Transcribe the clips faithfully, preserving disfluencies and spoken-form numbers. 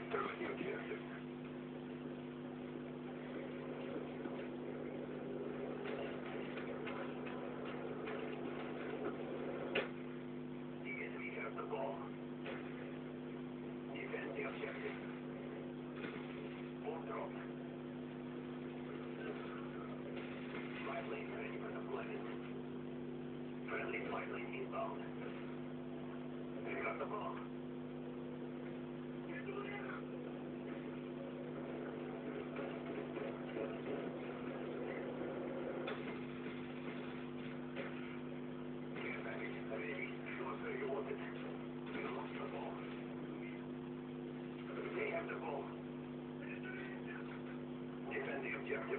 Early objective. The enemy has the ball. Defend the objective. Ball drop. Flight lane ready for deployment. Friendly flight lane inbound. They got the ball. They have the ball. Defend the objective.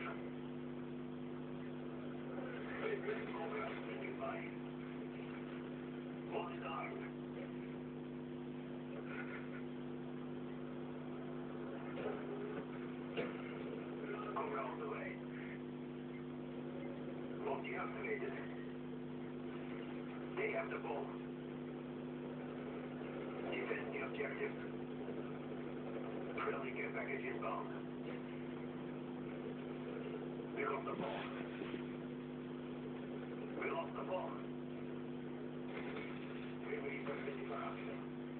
Over standing by. Ball is armed. Over all the way. Ball deactivated. They have the ball. Defend the objective. Friendly care package inbound. We lost the ball. We lost the ball. We wait for ready for action.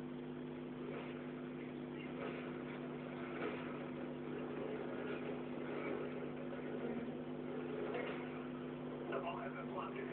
The ball has been planted.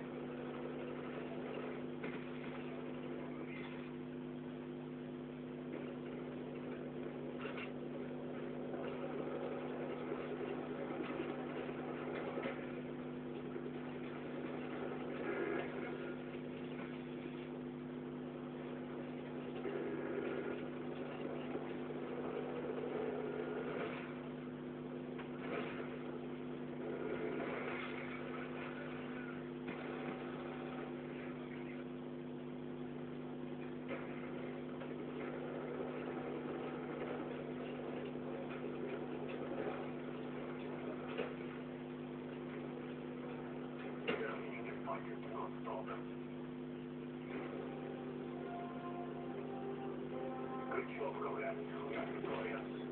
Good job, Rogan. We are victorious.